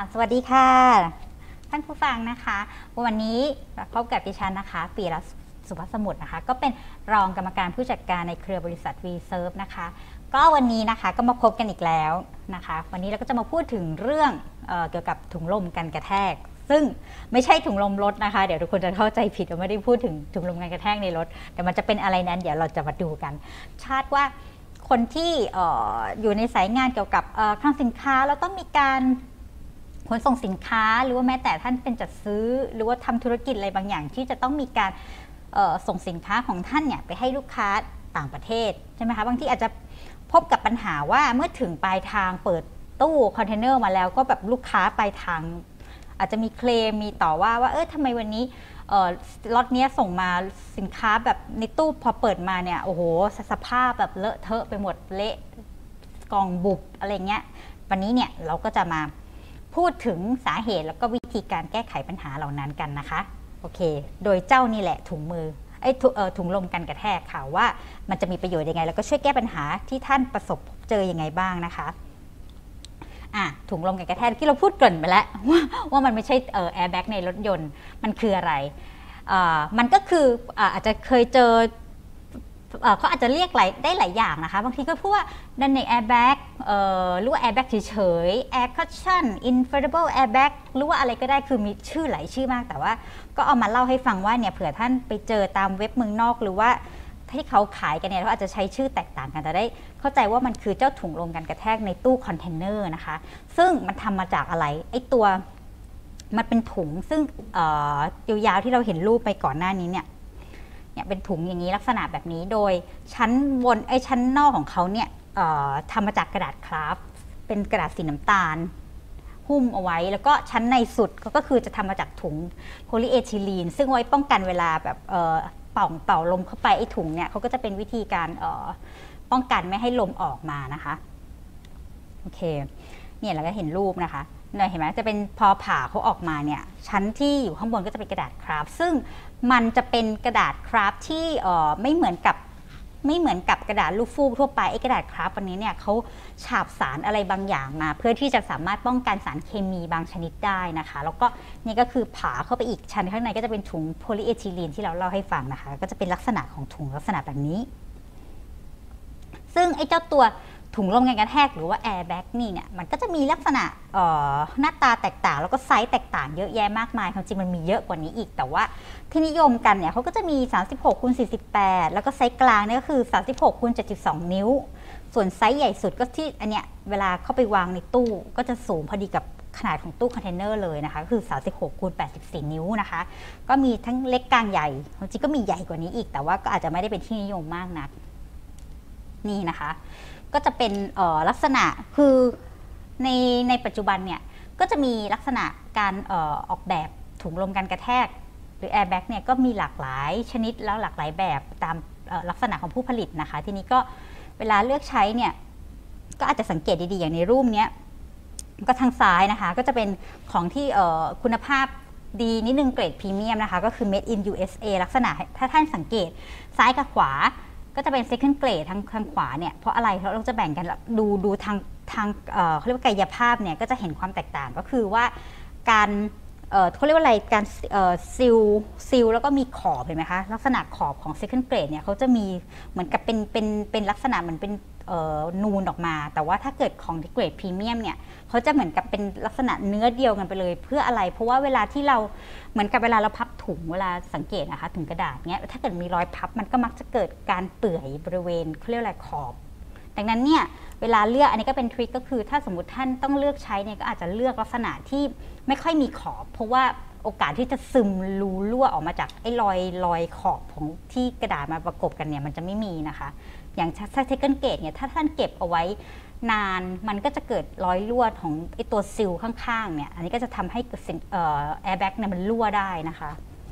สวัสดีค่ะท่านผู้ฟังนะคะวันนี้พบกับดิฉันนะคะปีรัตน์สุภสมุทรนะคะก็เป็นรองกรรมการผู้จัดการในเครือบริษัท V-Serve นะคะก็วันนี้นะคะก็มาพบกันอีกแล้วนะคะวันนี้เราก็จะมาพูดถึงเรื่องเกี่ยวกับถุงลมกันกระแทกซึ่งไม่ใช่ถุงลมรถนะคะเดี๋ยวทุกคนจะเข้าใจผิดเราไม่ได้พูดถึงถุงลมกันกระแทกในรถแต่มันจะเป็นอะไรนั้นเดี๋ยวเราจะมาดูกันชาติว่าคนที่อยู่ในสายงานเกี่ยวกับคลังสินค้าแล้วต้องมีการขนส่งสินค้าหรือว่าแม้แต่ท่านเป็นจัดซื้อหรือว่าทำธุรกิจอะไรบางอย่างที่จะต้องมีการส่งสินค้าของท่านเนี่ยไปให้ลูกค้าต่างประเทศใช่ไหมคะบางทีอาจจะพบกับปัญหาว่าเมื่อถึงปลายทางเปิดตู้คอนเทนเนอร์มาแล้วก็แบบลูกค้าปลายทางอาจจะมีเคลมมีต่อว่าทำไมวันนี้ล็อตนี้ส่งมาสินค้าแบบในตู้พอเปิดมาเนี่ยโอ้โหสภาพแบบเลอะเทอะไปหมดเละกล่องบุบอะไรเงี้ยวันนี้เนี่ยเราก็จะมาพูดถึงสาเหตุแล้วก็วิธีการแก้ไขปัญหาเหล่านั้นกันนะคะโอเคโดยเจ้านี่แหละถุงมือถุงลมกันกระแทกค่ะว่ามันจะมีประโยชน์ยังไงแล้วก็ช่วยแก้ปัญหาที่ท่านประสบเจอยังไงบ้างนะคะถุงลมกันกระแทกที่เราพูดเกริ่นไปแล้วว่ามันไม่ใช่แอร์แบ็กในรถยนต์มันคืออะไรมันก็คืออาจจะเคยเจอเขาอาจจะเรียกได้หลายอย่างนะคะบางทีก็พูดว่าดันในแอร์แบ็กหรือว่าแอร์แบ็กเฉยๆแอร์คัชชั่นอินฟลาเบิลแอร์แบ็กหรือว่าอะไรก็ได้คือมีชื่อหลายชื่อมากแต่ว่าก็เอามาเล่าให้ฟังว่าเนี่ยเผื่อท่านไปเจอตามเว็บเมืองนอกหรือว่าที่เขาขายกันเนี่ยเขาอาจจะใช้ชื่อแตกต่างกันแต่ได้เข้าใจว่ามันคือเจ้าถุงลมกันกระแทกในตู้คอนเทนเนอร์นะคะซึ่งมันทำมาจากอะไรไอ้ตัวมันเป็นถุงซึ่งยาวๆที่เราเห็นรูปไปก่อนหน้านี้เนี่ยเป็นถุงอย่างนี้ลักษณะแบบนี้โดยชั้นบนชั้นนอกของเขาเนี่ยทำมาจากกระดาษคราฟต์เป็นกระดาษสีน้ำตาลหุ้มเอาไว้แล้วก็ชั้นในสุดก็คือจะทำมาจากถุงโพลีเอทิลีนซึ่งไว้ป้องกันเวลาแบบเป่าลมเข้าไปไอ้ถุงเนี่ยเขาก็จะเป็นวิธีการป้องกันไม่ให้ลมออกมานะคะโอเคเนี่ยเราก็เห็นรูปนะคะเห็นไหมจะเป็นพอผ่าเขาออกมาเนี่ยชั้นที่อยู่ข้างบนก็จะเป็นกระดาษคราฟต์ซึ่งมันจะเป็นกระดาษคราฟต์ที่ไม่เหมือนกับกระดาษลูกฟูกทั่วไปไอ้กระดาษคราฟต์วันนี้เนี่ยเขาฉาบสารอะไรบางอย่างมาเพื่อที่จะสามารถป้องกันสารเคมีบางชนิดได้นะคะแล้วก็นี่ก็คือผ่าเข้าไปอีกชั้นข้างในก็จะเป็นถุงโพลีเอทิลีนที่เราเล่าให้ฟังนะคะก็จะเป็นลักษณะของถุงลักษณะแบบนี้ซึ่งไอ้เจ้าตัวถุงลมกันกระแทกหรือว่าแอร์แบ็กนี่เนี่ยมันก็จะมีลักษณะหน้าตาแตกต่างแล้วก็ไซส์แตกต่างเยอะแยะมากมายความจริงมันมีเยอะกว่านี้อีกแต่ว่าที่นิยมกันเนี่ยเขาก็จะมี36คูณ48แล้วก็ไซส์กลางเนี่ยก็คือ36คูณ72นิ้วส่วนไซส์ใหญ่สุดก็ที่อันเนี้ยเวลาเข้าไปวางในตู้ก็จะสูงพอดีกับขนาดของตู้คอนเทนเนอร์เลยนะคะคือ36คูณ84นิ้วนะคะก็มีทั้งเล็กกลางใหญ่ความจริงก็มีใหญ่กว่านี้อีกแต่ว่าก็อาจจะไม่ได้เป็นที่นิยมมากนักนี่นะคะก็จะเป็นลักษณะคือในปัจจุบันเนี่ยก็จะมีลักษณะการออกแบบถุงลมกันกระแทกหรือแอร์แบ็กเนี่ยก็มีหลากหลายชนิดแล้วหลากหลายแบบตามลักษณะของผู้ผลิตนะคะทีนี้ก็เวลาเลือกใช้เนี่ยก็อาจจะสังเกตดีๆอย่างในรูปนี้ก็ทางซ้ายนะคะก็จะเป็นของที่คุณภาพดีนิดนึงเกรดพรีเมียมนะคะก็คือ made in USA ลักษณะถ้าท่านสังเกตซ้ายกับขวาก็จะเป็น second grade ทางขวาเนี่ยเพราะอะไรเราจะแบ่งกันดูทางเขาเรียกว่ากายภาพเนี่ยก็จะเห็นความแตกต่างก็คือว่าการเขาเรียกว่าอะไรการซิลแล้วก็มีขอบเห็นไหมคะลักษณะขอบของ second grade เนี่ยเขาจะมีเหมือนกับเป็นลักษณะเหมือนเป็นนูนออกมาแต่ว่าถ้าเกิดของเกรดพรีเมียมเนี่ยเขาจะเหมือนกับเป็นลักษณะเนื้อเดียวกันไปเลยเพื่ออะไรเพราะว่าเวลาที่เราเหมือนกับเวลาเราพับถุงเวลาสังเกตนะคะถุงกระดาษเนี้ยถ้าเกิดมีรอยพับมันก็มักจะเกิดการเปื่อยบริเวณเขาเรียกอะไรขอบดังนั้นเนี่ยเวลาเลือกอันนี้ก็เป็นทริคก็คือถ้าสมมติท่านต้องเลือกใช้เนี่ยก็อาจจะเลือกลักษณะที่ไม่ค่อยมีขอบเพราะว่าโอกาสที่จะซึมรูรั่วออกมาจากไอ้รอยขอบของที่กระดาษมาประกบกันเนี่ยมันจะไม่มีนะคะอย่างถ้าเทคเกิลเกตเนี่ยถ้าท่านเก็บเอาไว้นานมันก็จะเกิดรอยรั่วของไอตัวซิลข้างๆเนี่ยอันนี้ก็จะทำให้แอร์แบ็กเนี่ยมันรั่วได้นะคะ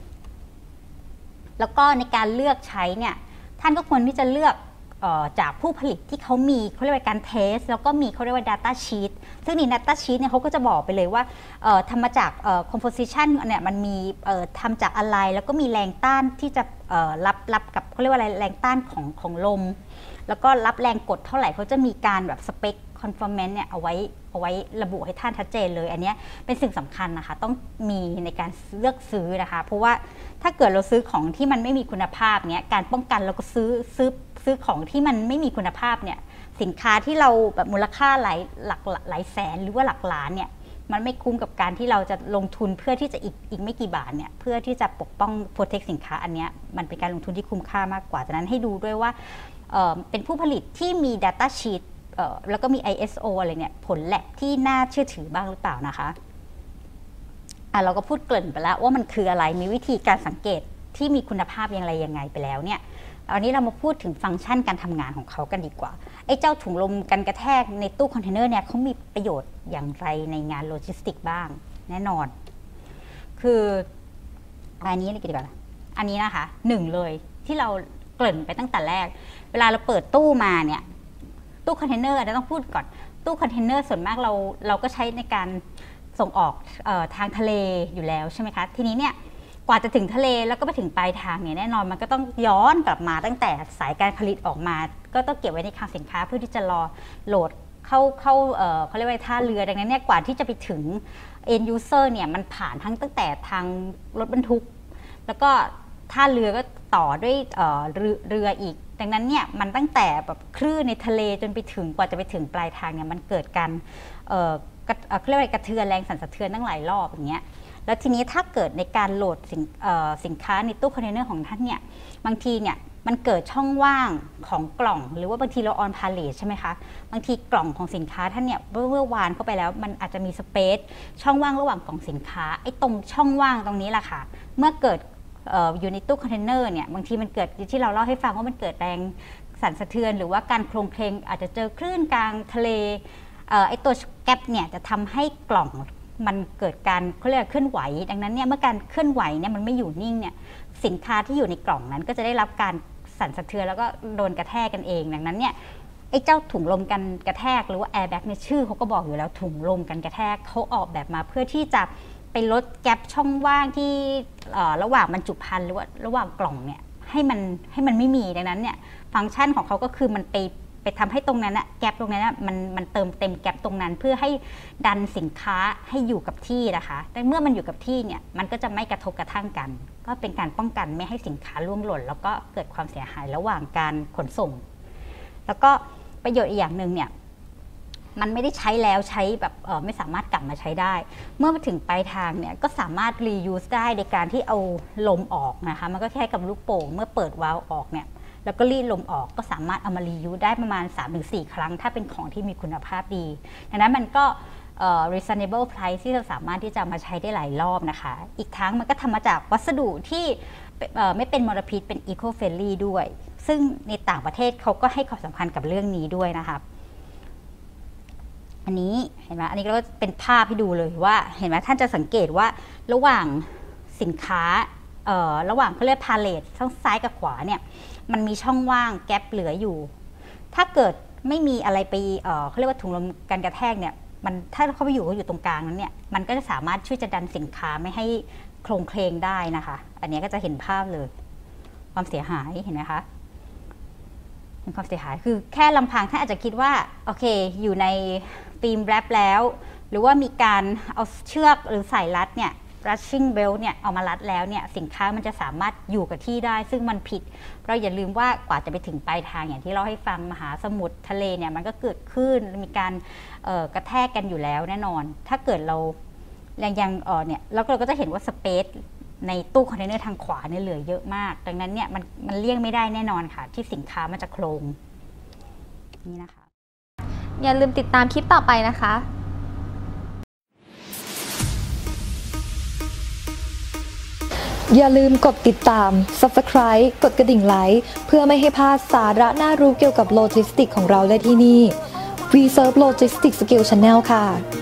แล้วก็ในการเลือกใช้เนี่ยท่านก็ควรที่จะเลือกจากผู้ผลิตที่เขามีเขาเรียกว่าการเทสแล้วก็มีเขาเรียกว่า Data Sheet ซึ่งใน Data Sheet เนี่ยเขาก็จะบอกไปเลยว่าทำมาจากcomposition เนี่ยมันมีทำจากอะไรแล้วก็มีแรงต้านที่จะรับกับเขาเรียกว่าอะไรแรงต้านของลมแล้วก็รับแรงกดเท่าไหร่เขาจะมีการแบบสเปค conformance เนี่ยเอาไว้เอาไว้ระบุให้ท่านชัดเจนเลยอันนี้เป็นสิ่งสำคัญนะคะต้องมีในการเลือกซื้อนะคะเพราะว่าถ้าเกิดเราซื้อของที่มันไม่มีคุณภาพเนี้ยการป้องกันเราก็ซื้อของที่มันไม่มีคุณภาพเนี่ยสินค้าที่เราแบบมูลค่าหลายแสนหรือว่าหลักล้านเนี่ยมันไม่คุ้มกับการที่เราจะลงทุนเพื่อที่จะอีกไม่กี่บาทเนี่ยเพื่อที่จะปกป้องโปรเทคสินค้าอันนี้มันเป็นการลงทุนที่คุ้มค่ามากกว่าจากนั้นให้ดูด้วยว่าเป็นผู้ผลิตที่มี Data Sheet แล้วก็มี ISO อะไรเนี่ยผลแลบที่น่าเชื่อถือบ้างหรือเปล่านะคะเราก็พูดเกริ่นไปแล้วว่ามันคืออะไรมีวิธีการสังเกตที่มีคุณภาพยังไงไปแล้วเนี่ยตอนนี้เรามาพูดถึงฟังก์ชันการทำงานของเขากันดีกว่าไอ้เจ้าถุงลมกันกระแทกในตู้คอนเทนเนอร์เนี่ยเขามีประโยชน์อย่างไรในงานโลจิสติกบ้างแน่นอนคืออันนี้ดีกว่าอันนี้นะคะหนึ่งเลยที่เราเกริ่นไปตั้งแต่แรกเวลาเราเปิดตู้มาเนี่ยตู้คอนเทนเนอร์เราต้องพูดก่อนตู้คอนเทนเนอร์ส่วนมากเราก็ใช้ในการส่งออกทางทะเลอยู่แล้วใช่ไหมคะทีนี้เนี่ยกว่าจะถึงทะเลแล้วก็ไปถึงปลายทางเนี่ยแน่นอนมันก็ต้องย้อนกลับมาตั้งแต่สายการผลิตออกมาก็ต้องเก็บไว้ในคลังสินค้าเพื่อที่จะรอโหลดเข้าเขาเรียกว่าท่าเรือดังนั้นเนี่ยกว่าที่จะไปถึง end user เนี่ยมันผ่านตั้งแต่ทางรถบรรทุกแล้วก็ท่าเรือก็ต่อด้วยเรืออีกดังนั้นเนี่ยมันตั้งแต่แบบคลื่นในทะเลจนไปถึงกว่าจะไปถึงปลายทางเนี่ยมันเกิดการเขาเรียกว่า กระเทือนแรงสั่นสะเทือนตั้งหลายรอบอย่างเงี้ยแล้วทีนี้ถ้าเกิดในการโหลดสินค้าในตู้คอนเทนเนอร์ของท่านเนี่ยบางทีเนี่ยมันเกิดช่องว่างของกล่องหรือว่าบางทีเราออนพาเลทใช่ไหมคะบางทีกล่องของสินค้าท่านเนี่ยเมื่อวานเข้าไปแล้วมันอาจจะมีสเปซช่องว่างระหว่างกล่องสินค้าไอ้ตรงช่องว่างตรงนี้แหละค่ะเมื่อเกิดอยู่ในตู้คอนเทนเนอร์เนี่ยบางทีมันเกิดที่เราเล่าให้ฟังว่ามันเกิดแรงสั่นสะเทือนหรือว่าการโคลงเคลงอาจจะเจอคลื่นกลางทะเลไอ้ตัวแก๊ปเนี่ยจะทำให้กล่องมันเกิดการเขาเรียกเคลื่อนไหวดังนั้นเนี่ยเมื่อการเคลื่อนไหวเนี่ยมันไม่อยู่นิ่งเนี่ยสินค้าที่อยู่ในกล่องนั้นก็จะได้รับการสั่นสะเทือนแล้วก็โดนกระแทกกันเองดังนั้นเนี่ยไอ้เจ้าถุงลมกันกระแทกหรือว่าแอร์แบ็กในชื่อเขาก็บอกอยู่แล้วถุงลมกันกระแทกเขาออกแบบมาเพื่อที่จะไปลดแกลบช่องว่างที่ระหว่างบรรจุภัณฑ์หรือว่าระหว่างกล่องเนี่ยให้มันไม่มีดังนั้นเนี่ยฟังก์ชันของเขาก็คือมันไปทำให้ตรงนั้นอะแกลบตรงนั้นอะมันเติมเต็มแกลบตรงนั้นเพื่อให้ดันสินค้าให้อยู่กับที่นะคะแต่เมื่อมันอยู่กับที่เนี่ยมันก็จะไม่กระทบกระทั่งกันก็เป็นการป้องกันไม่ให้สินค้าร่วงหล่นแล้วก็เกิดความเสียหายระหว่างการขนส่งแล้วก็ประโยชน์อีกอย่างหนึ่งเนี่ยมันไม่ได้ใช้แล้วใช้แบบไม่สามารถกลับมาใช้ได้เมื่อมาถึงปลายทางเนี่ยก็สามารถ reuse ได้ในการที่เอาลมออกนะคะมันก็แค่กับลูกโป่งเมื่อเปิดวาล์วออกเนี่ยแล้วก็รีดลมออกก็สามารถเอามา reuse ได้ประมาณ 3-4 ครั้งถ้าเป็นของที่มีคุณภาพดีดังนั้นมันก็reasonable price ที่เราสามารถที่จะมาใช้ได้หลายรอบนะคะอีกทั้งมันก็ทำมาจากวัสดุที่ไม่เป็นมลพิษเป็น eco friendly ด้วยซึ่งในต่างประเทศเขาก็ให้ความสำคัญกับเรื่องนี้ด้วยนะคะอันนี้เห็นไหมอันนี้ก็เป็นภาพให้ดูเลยว่าเห็นไหมท่านจะสังเกตว่าระหว่างสินค้าระหว่างเขาเรียกพาเลททั้งซ้ายกับขวาเนี่ยมันมีช่องว่างแกลบเหลืออยู่ถ้าเกิดไม่มีอะไรไปเขาเรียกว่าถุงลมกันกระแทกเนี่ยมันถ้าเขาไปอยู่ก็อยู่ตรงกลางนั้นเนี่ยมันก็จะสามารถช่วยจะดันสินค้าไม่ให้โคลงเคลงได้นะคะอันนี้ก็จะเห็นภาพเลยความเสียหายเห็นไหมคะเป็นความเสียหายคือแค่ลำพังท่านอาจจะคิดว่าโอเคอยู่ในฟิล์มแรปแล้วหรือว่ามีการเอาเชือกหรือสายรัดเนี่ย rushing belt เนี่ยเอามารัดแล้วเนี่ยสินค้ามันจะสามารถอยู่กับที่ได้ซึ่งมันผิดเราอย่าลืมว่ากว่าจะไปถึงปลายทางอย่างที่เราให้ฟังมหาสมุทรทะเลเนี่ยมันก็เกิดขึ้นมีการกระแทกกันอยู่แล้วแน่นอนถ้าเกิดเรายังเนี่ยเราก็จะเห็นว่าสเปซในตู้คอนเทนเนอร์ทางขวาเนี่ยเหลือเยอะมากดังนั้นเนี่ยมันเลี่ยงไม่ได้แน่นอนค่ะที่สินค้ามันจะโคลงนี่นะคะอย่าลืมติดตามคลิปต่อไปนะคะอย่าลืมกดติดตาม Subscribe กดกระดิ่งไลค์เพื่อไม่ให้พลาดสาระน่ารู้เกี่ยวกับโลจิสติกของเราได้ที่นี่ V Serve Logistics Skill Channel ค่ะ